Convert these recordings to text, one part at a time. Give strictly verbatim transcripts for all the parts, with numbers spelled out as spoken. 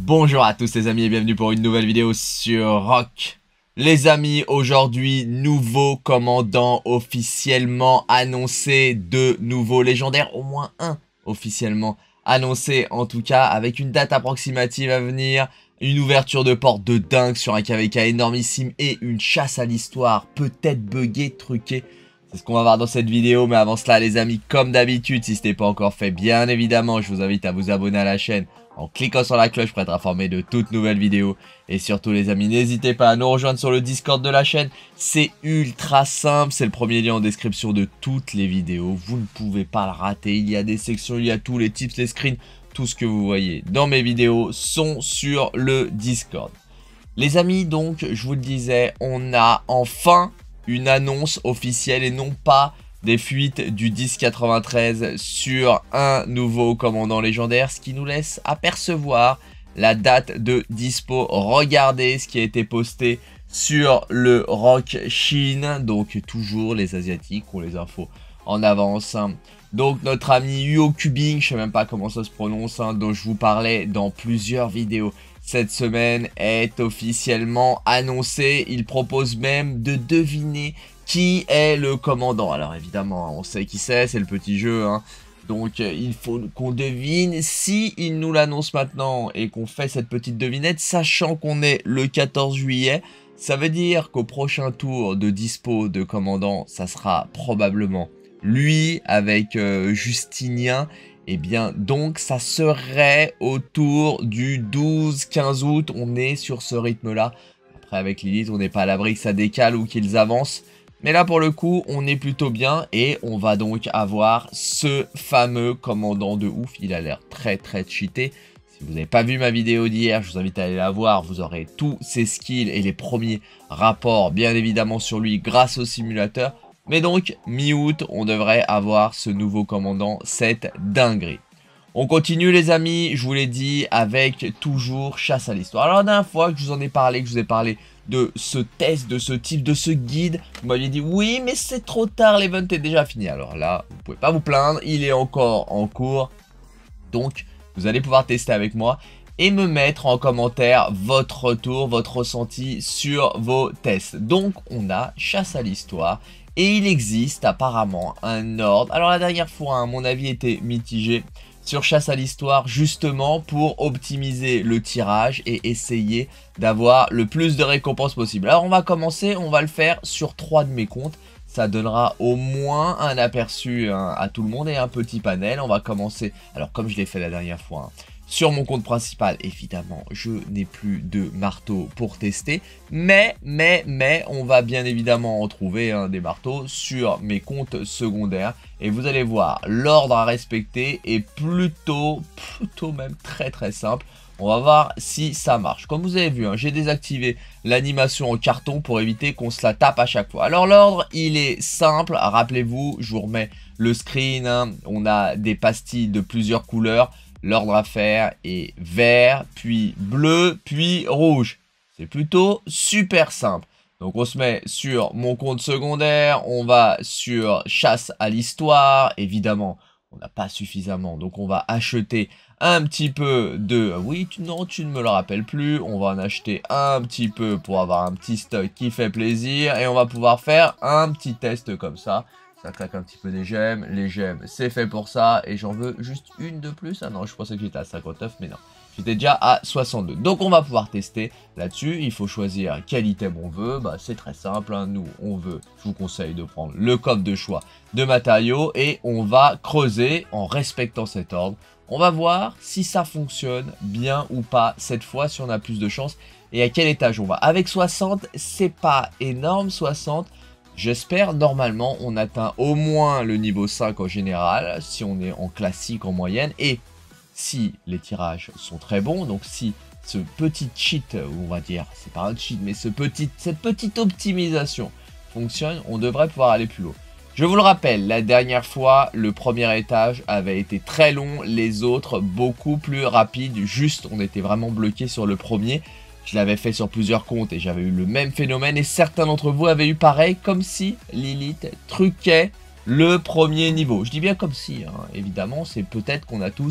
Bonjour à tous les amis et bienvenue pour une nouvelle vidéo sur Rock. Les amis, aujourd'hui, nouveau commandant officiellement annoncé, deux nouveaux légendaires, au moins un officiellement annoncé en tout cas, avec une date approximative à venir, une ouverture de porte de dingue sur un K V K énormissime et une chasse à l'histoire, peut-être buggée, truquée. C'est ce qu'on va voir dans cette vidéo, mais avant cela les amis, comme d'habitude, si ce n'est pas encore fait, bien évidemment, je vous invite à vous abonner à la chaîne en cliquant sur la cloche pour être informé de toutes nouvelles vidéos. Et surtout les amis, n'hésitez pas à nous rejoindre sur le Discord de la chaîne. C'est ultra simple, c'est le premier lien en description de toutes les vidéos. Vous ne pouvez pas le rater, il y a des sections, il y a tous les tips, les screens, tout ce que vous voyez dans mes vidéos sont sur le Discord. Les amis, donc, je vous le disais, on a enfin une annonce officielle et non pas des fuites du dix quatre-vingt-treize sur un nouveau commandant légendaire, ce qui nous laisse apercevoir la date de dispo. Regardez ce qui a été posté sur le Rock Chine, donc toujours les asiatiques ont les infos en avance. Donc notre ami Huo Cubing, je sais même pas comment ça se prononce, hein, dont je vous parlais dans plusieurs vidéos cette semaine, est officiellement annoncé. Il propose même de deviner qui est le commandant. Alors évidemment, on sait qui c'est, c'est le petit jeu, hein. Donc euh, il faut qu'on devine. Si il nous l'annonce maintenant et qu'on fait cette petite devinette, sachant qu'on est le quatorze juillet, ça veut dire qu'au prochain tour de dispo de commandant, ça sera probablement lui avec euh, Justinien. Et bien donc ça serait autour du douze quinze août, on est sur ce rythme là. Après avec Lilith on n'est pas à l'abri que ça décale ou qu'ils avancent. Mais là pour le coup on est plutôt bien et on va donc avoir ce fameux commandant de ouf. Il a l'air très très cheaté. Si vous n'avez pas vu ma vidéo d'hier, je vous invite à aller la voir. Vous aurez tous ses skills et les premiers rapports bien évidemment sur lui grâce au simulateur. Mais donc, mi-août, on devrait avoir ce nouveau commandant, cette dinguerie. On continue les amis, je vous l'ai dit, avec toujours chasse à l'histoire. Alors la dernière fois que je vous en ai parlé, que je vous ai parlé de ce test, de ce type, de ce guide, vous m'aviez dit oui mais c'est trop tard, l'event est déjà fini. Alors là, vous pouvez pas vous plaindre, il est encore en cours. Donc, vous allez pouvoir tester avec moi et me mettre en commentaire votre retour, votre ressenti sur vos tests. Donc, on a chasse à l'histoire. Et il existe apparemment un ordre. Alors la dernière fois, hein, mon avis était mitigé sur chasse à l'histoire justement pour optimiser le tirage et essayer d'avoir le plus de récompenses possible. Alors on va commencer, on va le faire sur trois de mes comptes. Ça donnera au moins un aperçu hein, à tout le monde et un petit panel. On va commencer, alors comme je l'ai fait la dernière fois, hein, sur mon compte principal, évidemment, je n'ai plus de marteau pour tester. Mais, mais, mais, on va bien évidemment en trouver hein, des marteaux sur mes comptes secondaires. Et vous allez voir, l'ordre à respecter est plutôt, plutôt même très très simple. On va voir si ça marche. Comme vous avez vu, hein, j'ai désactivé l'animation en carton pour éviter qu'on se la tape à chaque fois. Alors l'ordre, il est simple. Rappelez-vous, je vous remets le screen. Hein. On a des pastilles de plusieurs couleurs. L'ordre à faire est vert, puis bleu, puis rouge. C'est plutôt super simple. Donc on se met sur mon compte secondaire, on va sur chasse à l'histoire. Évidemment, on n'a pas suffisamment, donc on va acheter un petit peu de... Oui, tu, non, tu ne me le rappelles plus. On va en acheter un petit peu pour avoir un petit stock qui fait plaisir. Et on va pouvoir faire un petit test comme ça. Ça claque un petit peu des gemmes. Les gemmes, c'est fait pour ça. Et j'en veux juste une de plus. Ah non, je pensais que j'étais à cinquante-neuf, mais non. J'étais déjà à soixante-deux. Donc on va pouvoir tester là-dessus. Il faut choisir quel item on veut. Bah, c'est très simple. Hein. Nous, on veut, je vous conseille de prendre le coffre de choix de matériaux. Et on va creuser en respectant cet ordre. On va voir si ça fonctionne bien ou pas cette fois, si on a plus de chance. Et à quel étage on va. Avec soixante, c'est pas énorme, soixante. J'espère, normalement, on atteint au moins le niveau cinq en général, si on est en classique en moyenne, et si les tirages sont très bons, donc si ce petit cheat, on va dire, c'est pas un cheat, mais ce petit, cette petite optimisation fonctionne, on devrait pouvoir aller plus haut. Je vous le rappelle, la dernière fois, le premier étage avait été très long, les autres beaucoup plus rapides, juste on était vraiment bloqué sur le premier. Je l'avais fait sur plusieurs comptes et j'avais eu le même phénomène et certains d'entre vous avaient eu pareil, comme si Lilith truquait le premier niveau. Je dis bien comme si, hein. Évidemment, c'est peut-être qu'on a tous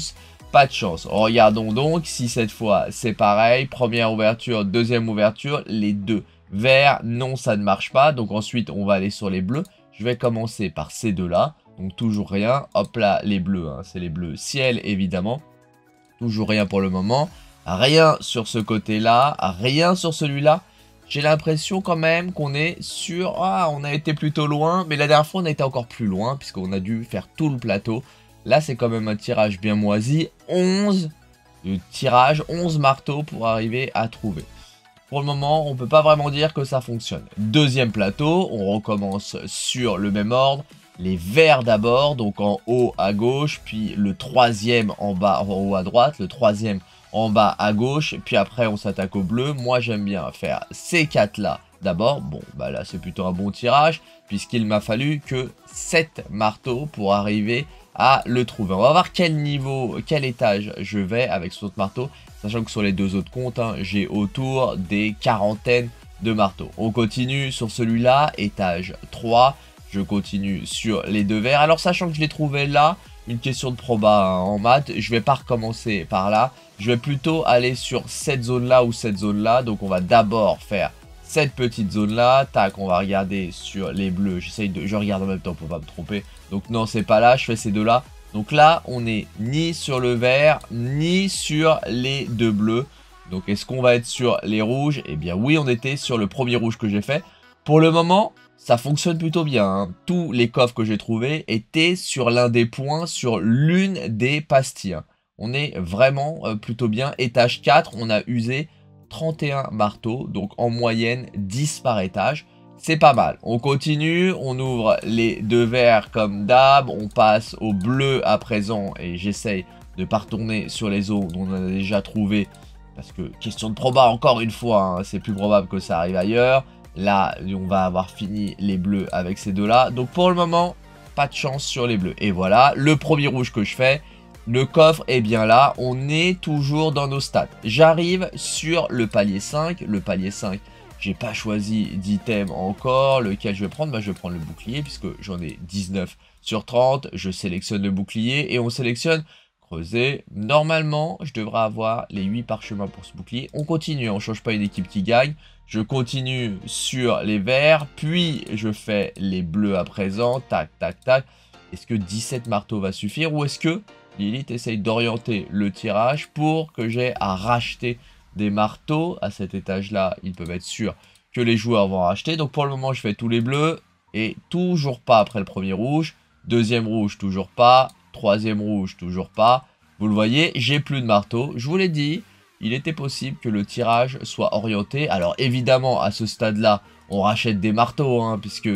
pas de chance. Regardons donc si cette fois c'est pareil. Première ouverture, deuxième ouverture, les deux verts. Non, ça ne marche pas. Donc ensuite, on va aller sur les bleus. Je vais commencer par ces deux-là. Donc toujours rien. Hop là, les bleus. Hein. C'est les bleus ciel, évidemment. Toujours rien pour le moment. Rien sur ce côté-là. Rien sur celui-là. J'ai l'impression quand même qu'on est sur... Ah, on a été plutôt loin. Mais la dernière fois, on a été encore plus loin. Puisqu'on a dû faire tout le plateau. Là, c'est quand même un tirage bien moisi. onze de tirage, onze marteaux pour arriver à trouver. Pour le moment, on ne peut pas vraiment dire que ça fonctionne. Deuxième plateau, on recommence sur le même ordre. Les verts d'abord, donc en haut à gauche, puis le troisième en bas, en haut à droite, le troisième en bas à gauche, puis après on s'attaque au bleu. Moi j'aime bien faire ces quatre là d'abord. Bon, bah là c'est plutôt un bon tirage, puisqu'il m'a fallu que sept marteaux pour arriver à le trouver. On va voir quel niveau, quel étage je vais avec ce autre marteau, sachant que sur les deux autres comptes, hein, j'ai autour des quarantaines de marteaux. On continue sur celui-là, étage trois. Je continue sur les deux verts. Alors, sachant que je l'ai trouvé là, une question de proba hein, en maths, je vais pas recommencer par là. Je vais plutôt aller sur cette zone-là ou cette zone-là. Donc, on va d'abord faire cette petite zone-là. Tac, on va regarder sur les bleus. J'essaye de... Je regarde en même temps pour pas me tromper. Donc, non, c'est pas là. Je fais ces deux-là. Donc là, on n'est ni sur le vert, ni sur les deux bleus. Donc, est-ce qu'on va être sur les rouges? Eh bien, oui, on était sur le premier rouge que j'ai fait. Pour le moment... ça fonctionne plutôt bien. Hein. Tous les coffres que j'ai trouvés étaient sur l'un des points, sur l'une des pastilles. On est vraiment euh, plutôt bien. Étage quatre, on a usé trente et un marteaux. Donc en moyenne, dix par étage. C'est pas mal. On continue, on ouvre les deux verts comme d'hab. On passe au bleu à présent. Et j'essaye de ne pas retourner sur les zones où on en a déjà trouvé. Parce que question de proba, encore une fois, hein, c'est plus probable que ça arrive ailleurs. Là, on va avoir fini les bleus avec ces deux-là. Donc pour le moment, pas de chance sur les bleus. Et voilà, le premier rouge que je fais, le coffre est bien là. On est toujours dans nos stats. J'arrive sur le palier cinq. Le palier cinq, j'ai pas choisi d'item encore. Lequel je vais prendre? Bah, je vais prendre le bouclier puisque j'en ai dix-neuf sur trente. Je sélectionne le bouclier et on sélectionne creuser. Normalement, je devrais avoir les huit parchemins pour ce bouclier. On continue, on ne change pas une équipe qui gagne. Je continue sur les verts, puis je fais les bleus à présent. Tac, tac, tac. Est-ce que dix-sept marteaux va suffire ou est-ce que Lilith essaye d'orienter le tirage pour que j'ai à racheter des marteaux à cet étage-là? Ils peuvent être sûrs que les joueurs vont racheter. Donc pour le moment, je fais tous les bleus et toujours pas après le premier rouge. Deuxième rouge, toujours pas. Troisième rouge, toujours pas. Vous le voyez, j'ai plus de marteaux. Je vous l'ai dit, il était possible que le tirage soit orienté. Alors évidemment, à ce stade-là, on rachète des marteaux, hein, puisque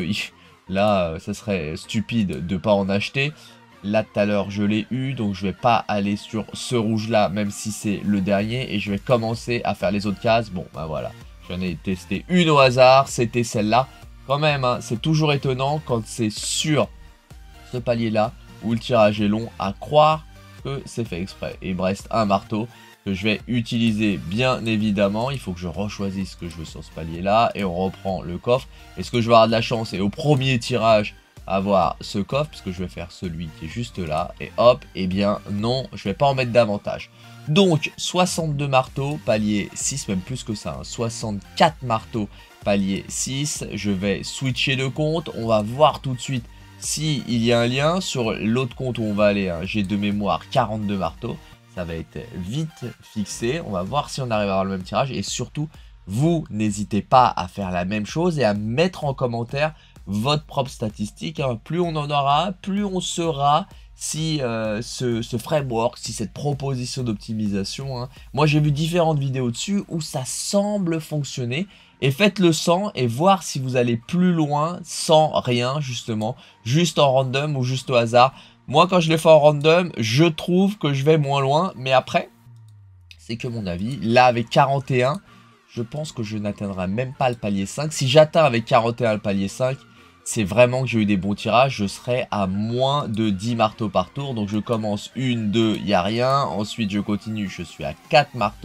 là, ça serait stupide de ne pas en acheter. Là, tout à l'heure, je l'ai eu, donc je vais pas aller sur ce rouge-là, même si c'est le dernier. Et je vais commencer à faire les autres cases. Bon, ben voilà, j'en ai testé une au hasard, c'était celle-là. Quand même, hein, c'est toujours étonnant quand c'est sur ce palier-là, où le tirage est long, à croire que c'est fait exprès. Et il me reste un marteau que je vais utiliser bien évidemment. Il faut que je rechoisisse ce que je veux sur ce palier là. Et on reprend le coffre. Est-ce que je vais avoir de la chance et au premier tirage avoir ce coffre? Parce que je vais faire celui qui est juste là. Et hop, et eh bien non, je vais pas en mettre davantage. Donc soixante-deux marteaux, palier six, même plus que ça. Hein, soixante-quatre marteaux, palier six. Je vais switcher de compte. On va voir tout de suite si il y a un lien sur l'autre compte où on va aller. Hein, j'ai de mémoire quarante-deux marteaux. Ça va être vite fixé. On va voir si on arrive à avoir le même tirage. Et surtout, vous n'hésitez pas à faire la même chose et à mettre en commentaire votre propre statistique. Hein. Plus on en aura, plus on saura si euh, ce, ce framework, si cette proposition d'optimisation. Hein. Moi, j'ai vu différentes vidéos dessus où ça semble fonctionner. Et faites-le sans et voir si vous allez plus loin sans rien, justement. Juste en random ou juste au hasard. Moi, quand je l'ai fait en random, je trouve que je vais moins loin. Mais après, c'est que mon avis. Là, avec quarante et un, je pense que je n'atteindrai même pas le palier cinq. Si j'atteins avec quarante et un le palier cinq, c'est vraiment que j'ai eu des bons tirages. Je serai à moins de dix marteaux par tour. Donc, je commence une, deux, il n'y a rien. Ensuite, je continue. Je suis à quatre marteaux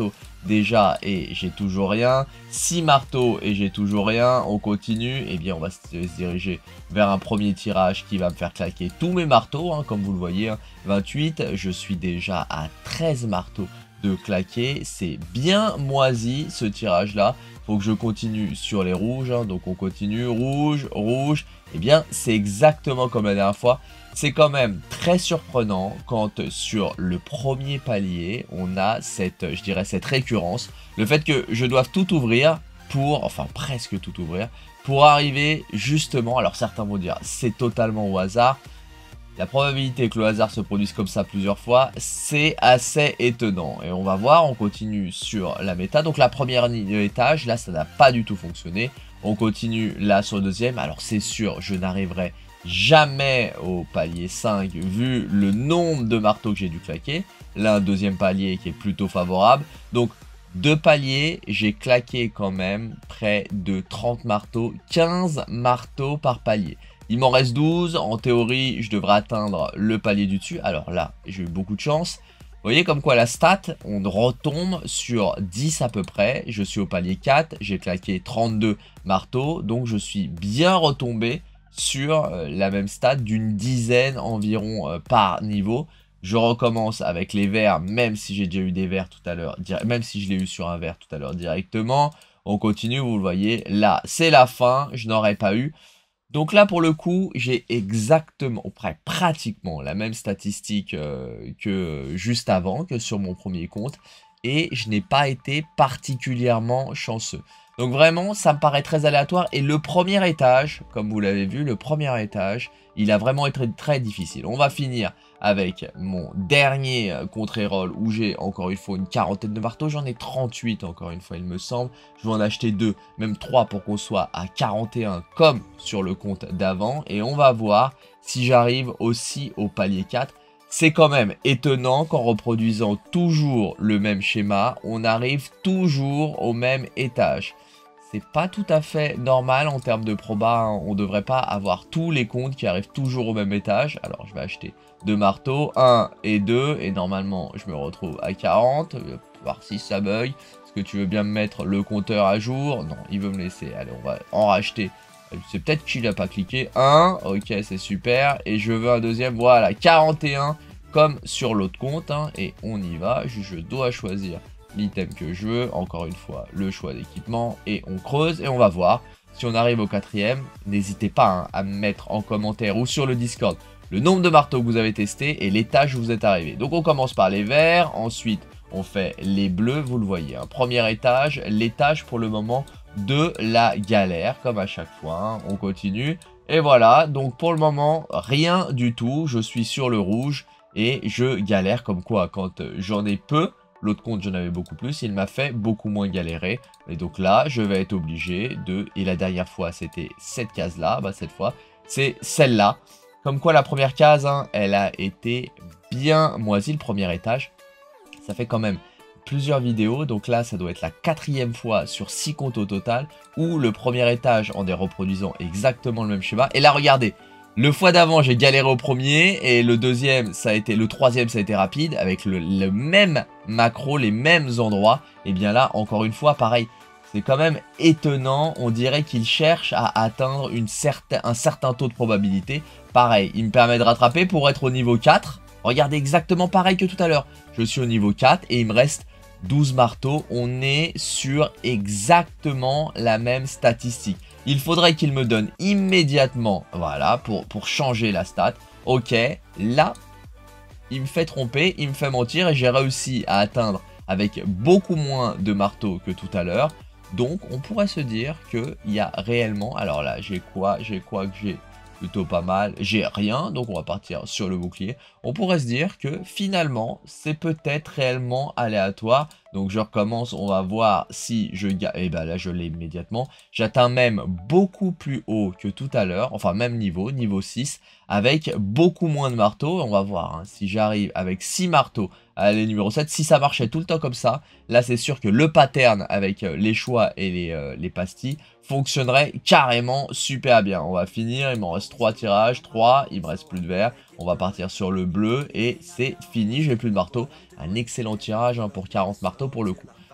déjà et j'ai toujours rien. six marteaux et j'ai toujours rien. On continue. Et bien on va se diriger vers un premier tirage qui va me faire claquer tous mes marteaux, hein, comme vous le voyez. Hein. vingt-huit, je suis déjà à treize marteaux de claquer. C'est bien moisi ce tirage là. Faut que je continue sur les rouges. Hein. Donc on continue. Rouge, rouge. Et bien c'est exactement comme la dernière fois. C'est quand même très surprenant quand sur le premier palier, on a cette, je dirais, cette récurrence. Le fait que je doive tout ouvrir pour, enfin presque tout ouvrir, pour arriver justement, alors certains vont dire c'est totalement au hasard. La probabilité que le hasard se produise comme ça plusieurs fois, c'est assez étonnant. Et on va voir, on continue sur la méta. Donc la première étage, là ça n'a pas du tout fonctionné. On continue là sur le deuxième. Alors c'est sûr, je n'arriverai jamais au palier cinq vu le nombre de marteaux que j'ai dû claquer. Là un deuxième palier qui est plutôt favorable. Donc deux paliers, j'ai claqué quand même près de trente marteaux, quinze marteaux par palier. Il m'en reste douze, en théorie je devrais atteindre le palier du dessus. Alors là j'ai eu beaucoup de chance. Vous voyez comme quoi la stat, on retombe sur dix à peu près. Je suis au palier quatre, j'ai claqué trente-deux marteaux. Donc je suis bien retombé sur euh, la même stat d'une dizaine environ euh, par niveau. Je recommence avec les verts, même si j'ai déjà eu des verts tout à l'heure, même si je l'ai eu sur un vert tout à l'heure directement. On continue, vous le voyez, là c'est la fin, je n'aurais pas eu. Donc là pour le coup, j'ai exactement, près pratiquement la même statistique euh, que juste avant, que sur mon premier compte. Et je n'ai pas été particulièrement chanceux. Donc vraiment, ça me paraît très aléatoire. Et le premier étage, comme vous l'avez vu, le premier étage, il a vraiment été très difficile. On va finir avec mon dernier contre-roll où j'ai encore une fois une quarantaine de marteaux. J'en ai trente-huit encore une fois, il me semble. Je vais en acheter deux, même trois pour qu'on soit à quarante et un comme sur le compte d'avant. Et on va voir si j'arrive aussi au palier quatre. C'est quand même étonnant qu'en reproduisant toujours le même schéma, on arrive toujours au même étage. C'est pas tout à fait normal en termes de proba, hein. On devrait pas avoir tous les comptes qui arrivent toujours au même étage. Alors je vais acheter deux marteaux, un et deux, et normalement je me retrouve à quarante. Je vais voir si ça bug. Est-ce que tu veux bien me mettre le compteur à jour? Non, il veut me laisser. Allez, on va en racheter. C'est peut-être qu'il n'a pas cliqué. un, ok, c'est super. Et je veux un deuxième, voilà, quarante et un, comme sur l'autre compte. Hein, et on y va. Je, je dois choisir l'item que je veux. Encore une fois, le choix d'équipement. Et on creuse et on va voir si on arrive au quatrième. N'hésitez pas hein, à me mettre en commentaire ou sur le Discord le nombre de marteaux que vous avez testé et l'étage où vous êtes arrivé. Donc on commence par les verts. Ensuite, on fait les bleus. Vous le voyez. Hein, premier étage. L'étage pour le moment de la galère, comme à chaque fois, hein. On continue, et voilà, donc pour le moment, rien du tout, je suis sur le rouge, et je galère, comme quoi, quand j'en ai peu, l'autre compte j'en avais beaucoup plus, il m'a fait beaucoup moins galérer, et donc là, je vais être obligé de, et la dernière fois, c'était cette case-là, bah cette fois, c'est celle-là, comme quoi la première case, hein, elle a été bien moisie, le premier étage, ça fait quand même plusieurs vidéos, donc là ça doit être la quatrième fois sur six comptes au total, où le premier étage en des reproduisant exactement le même schéma, et là regardez, le fois d'avant j'ai galéré au premier, et le deuxième ça a été, le troisième ça a été rapide, avec le, le même macro, les mêmes endroits, et bien là encore une fois pareil, c'est quand même étonnant, on dirait qu'il cherche à atteindre une certain, un certain taux de probabilité, pareil, il me permet de rattraper pour être au niveau quatre, regardez exactement pareil que tout à l'heure, je suis au niveau quatre, et il me reste douze marteaux, on est sur exactement la même statistique. Il faudrait qu'il me donne immédiatement, voilà, pour, pour changer la stat. Ok, là, il me fait tromper, il me fait mentir et j'ai réussi à atteindre avec beaucoup moins de marteaux que tout à l'heure. Donc, on pourrait se dire qu'il y a réellement... Alors là, j'ai quoi? J'ai quoi que j'ai plutôt pas mal. J'ai rien, donc on va partir sur le bouclier. On pourrait se dire que finalement, c'est peut-être réellement aléatoire. Donc je recommence, on va voir si je gagne. Et ben là, je l'ai immédiatement. J'atteins même beaucoup plus haut que tout à l'heure. Enfin, même niveau, niveau six, avec beaucoup moins de marteaux. On va voir hein, si j'arrive avec six marteaux à aller numéro sept. Si ça marchait tout le temps comme ça, là c'est sûr que le pattern avec les choix et les, euh, les pastilles fonctionnerait carrément super bien. On va finir, il m'en reste trois tirages, trois, il me reste plus de vert. On va partir sur le bleu et c'est fini, j'ai plus de marteau. Un excellent tirage hein, pour quarante marteaux pour le coup.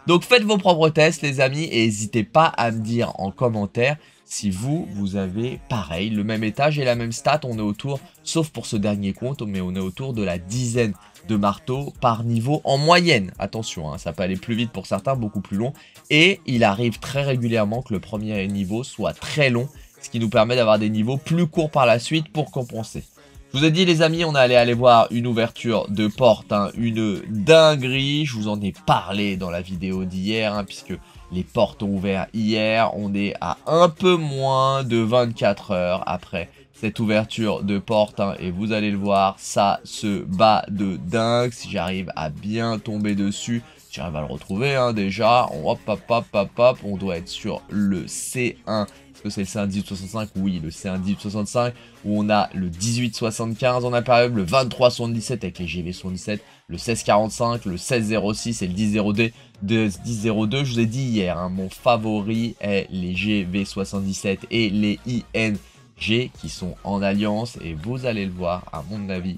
Donc faites vos propres tests les amis et n'hésitez pas à me dire en commentaire si vous, vous avez pareil, le même étage et la même stat. On est autour, sauf pour ce dernier compte, mais on est autour de la dizaine de marteaux par niveau en moyenne. Attention, hein, ça peut aller plus vite pour certains, beaucoup plus long. Et il arrive très régulièrement que le premier niveau soit très long, ce qui nous permet d'avoir des niveaux plus courts par la suite pour compenser. Je vous ai dit les amis, on allait aller voir une ouverture de porte, hein, une dinguerie. Je vous en ai parlé dans la vidéo d'hier, hein, puisque les portes ont ouvert hier. On est à un peu moins de vingt-quatre heures après cette ouverture de porte, hein, et vous allez le voir, ça se bat de dingue. Si j'arrive à bien tomber dessus, j'arrive à le retrouver hein, déjà. On, hop, hop, hop, hop, hop, on doit être sur le C un. Que c'est le C un dix-huit soixante-cinq, oui, le C un dix-huit soixante-cinq, où on a le dix-huit soixante-quinze en impérium, le vingt-trois soixante-dix-sept avec les G V soixante-dix-sept, le seize quarante-cinq, le seize zéro six et le dix zéro deux. dix zéro deux, je vous ai dit hier, hein, mon favori est les G V soixante-dix-sept et les I N G qui sont en alliance, et vous allez le voir, à mon avis,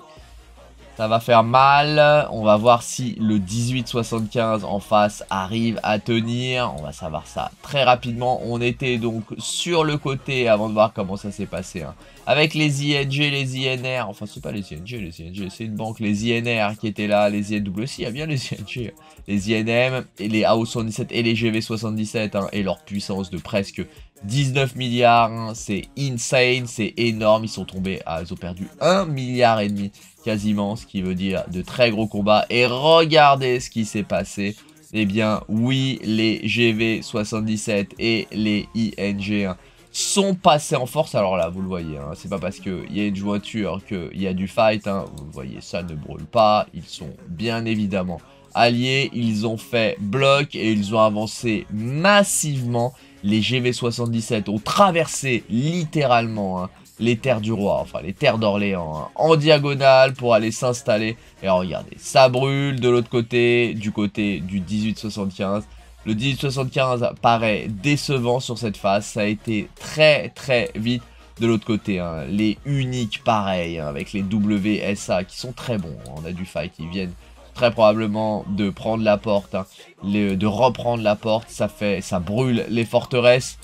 ça va faire mal. On va voir si le dix-huit soixante-quinze en face arrive à tenir. On va savoir ça très rapidement. On était donc sur le côté avant de voir comment ça s'est passé. Hein. Avec les I N G, les I N R. Enfin, c'est pas les I N G, les I N G, c'est une banque. Les I N R qui étaient là, les I N W aussi. Il y a bien les I N G. Les I N M, et les A O soixante-dix-sept et les G V soixante-dix-sept. Hein, et leur puissance de presque dix-neuf milliards. Hein, c'est insane, c'est énorme. Ils sont tombés à... Ils ont perdu un milliard et demi. Quasiment, ce qui veut dire de très gros combats. Et regardez ce qui s'est passé. Eh bien, oui, les G V soixante-dix-sept et les I N G hein, sont passés en force. Alors là, vous le voyez, hein, c'est pas parce qu'il y a une jointure qu'il y a du fight. Hein, vous voyez, ça ne brûle pas. Ils sont bien évidemment alliés. Ils ont fait bloc et ils ont avancé massivement. Les G V soixante-dix-sept ont traversé littéralement... Hein, les terres du roi, enfin les terres d'Orléans, hein, en diagonale pour aller s'installer. Et regardez, ça brûle de l'autre côté, du côté du dix-huit soixante-quinze. Le dix-huit soixante-quinze paraît décevant sur cette phase, ça a été très très vite de l'autre côté. Hein. Les uniques pareil, hein, avec les W S A qui sont très bons. On a du fight, ils viennent très probablement de prendre la porte, hein, les, de reprendre la porte, ça fait, ça brûle les forteresses,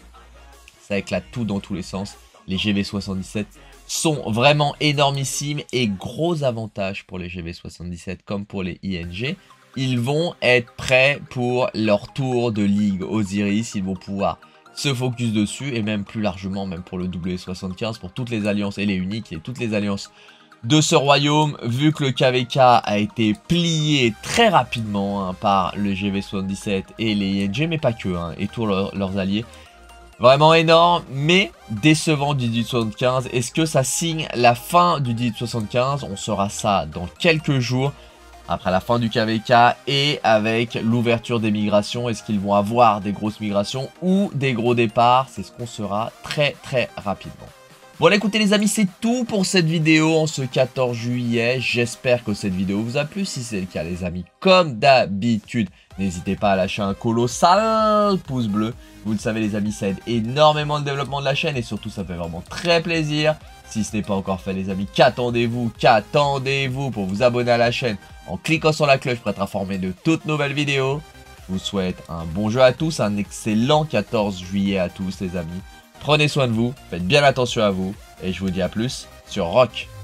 ça éclate tout dans tous les sens. Les G V soixante-dix-sept sont vraiment énormissimes et gros avantage pour les G V soixante-dix-sept comme pour les I N G. Ils vont être prêts pour leur tour de Ligue Osiris, ils vont pouvoir se focus dessus et même plus largement, même pour le W soixante-quinze, pour toutes les alliances et les uniques et toutes les alliances de ce royaume, vu que le K V K a été plié très rapidement hein, par le G V soixante-dix-sept et les I N G, mais pas que, hein, et tous leur, leurs alliés. Vraiment énorme, mais décevant du dix-huit soixante-quinze. Est-ce que ça signe la fin du dix-huit soixante-quinze? On saura ça dans quelques jours, après la fin du K V K et avec l'ouverture des migrations. Est-ce qu'ils vont avoir des grosses migrations ou des gros départs? C'est ce qu'on saura très très rapidement. Bon écoutez les amis, c'est tout pour cette vidéo en ce quatorze juillet. J'espère que cette vidéo vous a plu. Si c'est le cas les amis, comme d'habitude, n'hésitez pas à lâcher un colossal pouce bleu. Vous le savez les amis, ça aide énormément le développement de la chaîne et surtout ça fait vraiment très plaisir. Si ce n'est pas encore fait les amis, qu'attendez-vous, qu'attendez-vous pour vous abonner à la chaîne en cliquant sur la cloche pour être informé de toutes nouvelles vidéos. Je vous souhaite un bon jeu à tous, un excellent quatorze juillet à tous les amis. Prenez soin de vous, faites bien attention à vous et je vous dis à plus sur Rock.